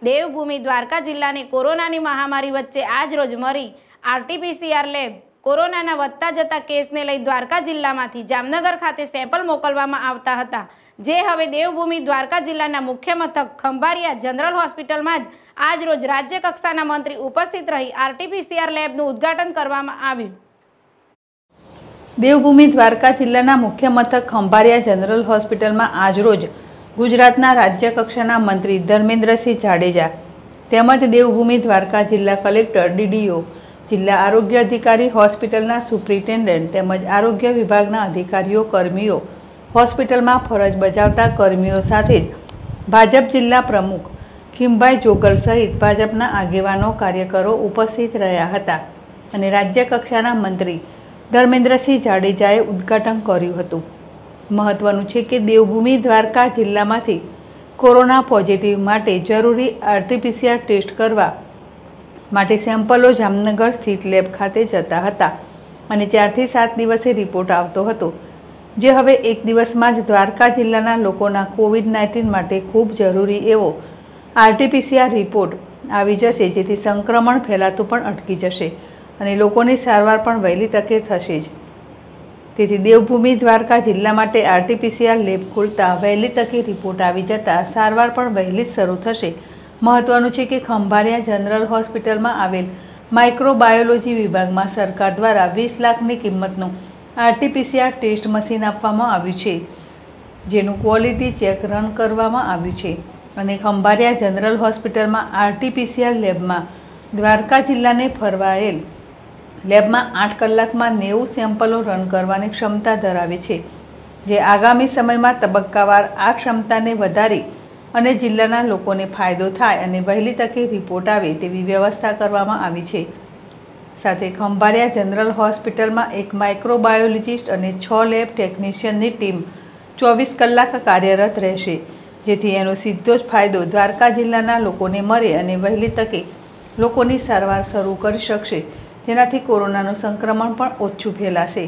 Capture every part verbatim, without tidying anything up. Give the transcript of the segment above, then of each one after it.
દેવભૂમિ દ્વારકા જિલ્લાની કોરોનાની મહામારી વચ્ચે આજરોજ મરી આરટીપીસીઆર લેબ કોરોનાના વધતા જતા કેસને લઈ દ્વારકા જિલ્લામાંથી જામનગર ખાતે સેમ્પલ મોકલવામાં આવતા હતા, જે હવે દેવભૂમિ દ્વારકા જિલ્લાના મુખ્ય મથક ખંભાળિયા જનરલ હોસ્પિટલમાં જ આજરોજ રાજ્ય કક્ષાના મંત્રી ઉપસ્થિત રહી આરટીપીસીઆર લેબનું ઉદ્ઘાટન કરવામાં આવ્યું. દેવભૂમિ દ્વારકા જિલ્લાના મુખ્ય મથક ખંભાળિયા જનરલ હોસ્પિટલમાં આજરોજ ગુજરાતના રાજ્ય કક્ષાના મંત્રી ધર્મેન્દ્રસિંહ જાડેજા તેમજ દેવભૂમિ દ્વારકા જિલ્લા કલેક્ટર, ડીડીઓ, જિલ્લા આરોગ્ય અધિકારી, હોસ્પિટલના સુપ્રિન્ટેન્ડન્ટ તેમજ આરોગ્ય વિભાગના અધિકારીઓ, કર્મીઓ, હોસ્પિટલમાં ફરજ બજાવતા કર્મીઓ સાથે જ ભાજપ જિલ્લા પ્રમુખ ખીમભાઈ જોગલ સહિત ભાજપના આગેવાનો, કાર્યકરો ઉપસ્થિત રહ્યા હતા અને રાજ્ય કક્ષાના મંત્રી ધર્મેન્દ્રસિંહ જાડેજાએ ઉદ્ઘાટન કર્યું હતું. મહત્વનું છે કે દેવભૂમિ દ્વારકા જિલ્લામાંથી કોરોના પોઝિટિવ માટે જરૂરી આરટીપીસીઆર ટેસ્ટ કરવા માટે સેમ્પલો જામનગર સ્થિત લેબ ખાતે જતા હતા અને ચારથી સાત દિવસે રિપોર્ટ આવતો હતો, જે હવે એક દિવસમાં જ દ્વારકા જિલ્લાના લોકોના કોવિડ નાઇન્ટીન માટે ખૂબ જરૂરી એવો આરટીપીસીઆર રિપોર્ટ આવી જશે, જેથી સંક્રમણ ફેલાતું પણ અટકી જશે અને લોકોની સારવાર પણ વહેલી તકે થશે જ. તેથી દેવભૂમિ દ્વારકા જિલ્લા માટે આરટીપીસીઆર લેબ ખોલતા વહેલી તકે રિપોર્ટ આવી જતા સારવાર પણ વહેલી જ શરૂ થશે. મહત્વનું છે કે ખંભાળિયા જનરલ હોસ્પિટલમાં આવેલ માઇક્રોબાયોલોજી વિભાગમાં સરકાર દ્વારા વીસ લાખની કિંમતનું આરટીપીસીઆર ટેસ્ટ મશીન આપવામાં આવ્યું છે, જેનું ક્વોલિટી ચેક રન કરવામાં આવ્યું છે અને ખંભાળિયા જનરલ હોસ્પિટલમાં આરટીપીસીઆર લેબમાં દ્વારકા જિલ્લાને ફરવાયેલ લેબમાં આઠ કલાકમાં નેવું સેમ્પલો રન કરવાની ક્ષમતા ધરાવે છે, જે આગામી સમયમાં તબક્કાવાર આ ક્ષમતાને વધારી અને જિલ્લાના લોકોને ફાયદો થાય અને વહેલી તકે રિપોર્ટ આવે તેવી વ્યવસ્થા કરવામાં આવી છે. સાથે ખંભાળિયા જનરલ હોસ્પિટલમાં એક માઇક્રોબાયોલોજિસ્ટ અને છ લેબ ટેકનિશિયનની ટીમ ચોવીસ કલાક કાર્યરત રહેશે, જેથી એનો સીધો જ ફાયદો દ્વારકા જિલ્લાના લોકોને મળે અને વહેલી તકે લોકોની સારવાર શરૂ કરી શકશે, જેનાથી કોરોનાનું સંક્રમણ પણ ઓછું ફેલાશે.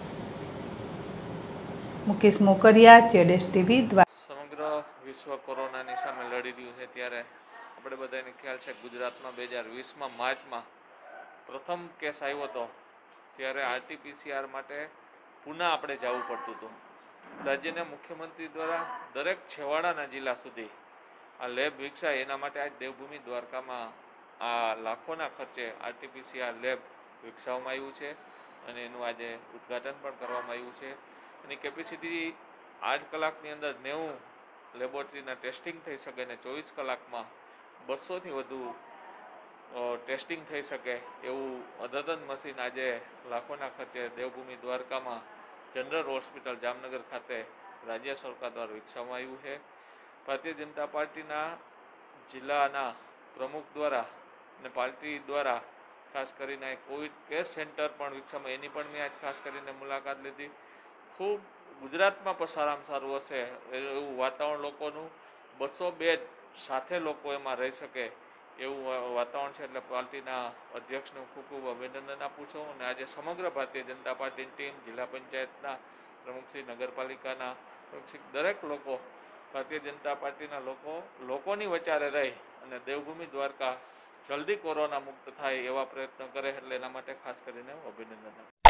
મુકેશ મોકરિયા, જેડેશ ટીવી, દ્વારકા. સમગ્ર વિશ્વ કોરોનાની સામે લડી રહ્યું છે, ત્યારે આપણે બધાને ખ્યાલ છે ગુજરાતમાં બે હજાર વીસમાં માર્ચમાં પ્રથમ કેસ આવ્યો હતો, ત્યારે આરટીપીસીઆર માટે પુના આપણે જવું પડતું હતું. રાજ્યના મુખ્યમંત્રી દ્વારા દરેક છેવાડાના જિલ્લા સુધી આ લેબ વિકસાય એના માટે આજ દેવભૂમિ દ્વારકામાં આ લાખોના ખર્ચે આરટીપીસીઆર લેબ વિકસાવવામાં આવ્યું છે અને એનું આજે ઉદ્ઘાટન પણ કરવામાં આવ્યું છે. એની કેપેસિટી આઠ કલાકની અંદર નેવું લેબોરેટરીના ટેસ્ટિંગ થઈ શકે અને ચોવીસ કલાકમાં બસોથી વધુ ટેસ્ટિંગ થઈ શકે એવું અદ્યતન મશીન આજે લાખોના ખર્ચે દેવભૂમિ દ્વારકામાં જનરલ હોસ્પિટલ જામનગર ખાતે રાજ્ય સરકાર દ્વારા વિકસાવવામાં આવ્યું છે. ભારતીય જનતા પાર્ટીના જિલ્લાના પ્રમુખ દ્વારા અને પાર્ટી દ્વારા ખાસ કરીને કોવિડ કેર સેન્ટર પણ વિકસાવવામાં, એની પણ મેં આજ ખાસ કરીને મુલાકાત લીધી. ખૂબ ગુજરાતમાં પણ સારામાં સારું હશે એવું વાતાવરણ લોકોનું, બસો બેડ સાથે લોકો એમાં રહી શકે એવું વાતાવરણ છે. એટલે પાર્ટીના અધ્યક્ષને ખૂબ ખૂબ અભિનંદન આપું છું અને આજે સમગ્ર ભારતીય જનતા પાર્ટીની ટીમ, જિલ્લા પંચાયતના પ્રમુખશ્રી, નગરપાલિકાના પ્રમુખશ્રી, દરેક લોકો ભારતીય જનતા પાર્ટીના લોકો લોકોની વચારે રહી અને દેવભૂમિ દ્વારકા જલ્દી કોરોના મુક્ત થાય એવા પ્રયત્ન કરે, એટલે એના માટે ખાસ કરીને અભિનંદન આપું.